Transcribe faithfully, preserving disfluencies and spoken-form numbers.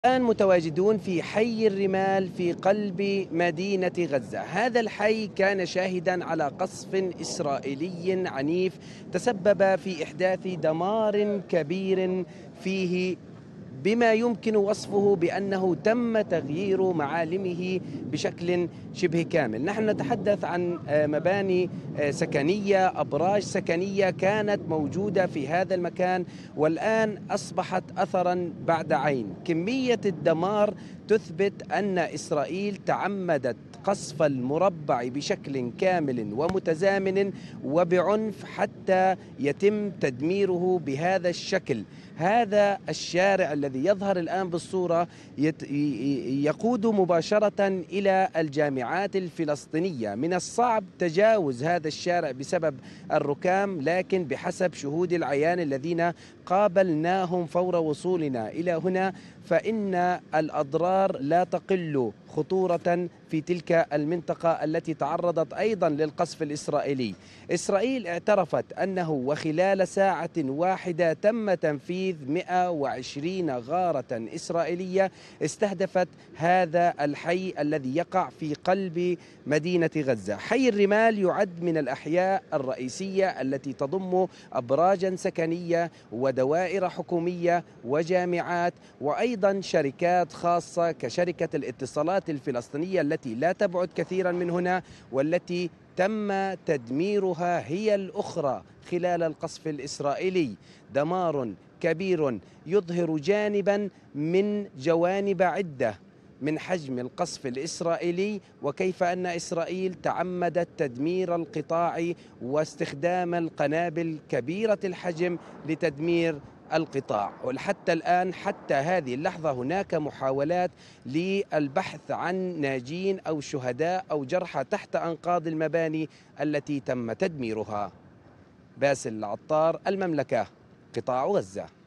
الآن متواجدون في حي الرمال في قلب مدينة غزة. هذا الحي كان شاهدا على قصف إسرائيلي عنيف تسبب في إحداث دمار كبير فيه، بما يمكن وصفه بأنه تم تغيير معالمه بشكل شبه كامل. نحن نتحدث عن آه، مباني آه، سكنية، أبراج سكنية كانت موجودة في هذا المكان، والآن أصبحت أثرا بعد عين. كمية الدمار تثبت أن إسرائيل تعمدت قصف المربع بشكل كامل ومتزامن وبعنف حتى يتم تدميره بهذا الشكل. هذا الشارع الذي يظهر الآن بالصورة يقود مباشرة إلى الجامعات الفلسطينية. من الصعب تجاوز هذا الشارع بسبب الركام، لكن بحسب شهود العيان الذين قابلناهم فور وصولنا إلى هنا فإن الأضرار لا تقل خطورة في تلك المنطقة التي تعرضت أيضا للقصف الإسرائيلي. إسرائيل اعترفت أنه وخلال ساعة واحدة تم تنفيذ مئة وعشرين غارة إسرائيلية استهدفت هذا الحي الذي يقع في قلب مدينة غزة. حي الرمال يعد من الأحياء الرئيسية التي تضم أبراجا سكنية ودوائر حكومية وجامعات وأيضا شركات خاصة كشركة الاتصالات الفلسطينية التي لا تبعد كثيرا من هنا، والتي تم تدميرها هي الأخرى خلال القصف الإسرائيلي. دمار كبير يظهر جانبا من جوانب عدة من حجم القصف الإسرائيلي، وكيف أن إسرائيل تعمدت تدمير القطاع واستخدام القنابل كبيرة الحجم لتدمير القطاع. وحتى الآن حتى هذه اللحظة هناك محاولات للبحث عن ناجين أو شهداء أو جرحى تحت أنقاض المباني التي تم تدميرها. باسل العطار، المملكة، قطاع غزة.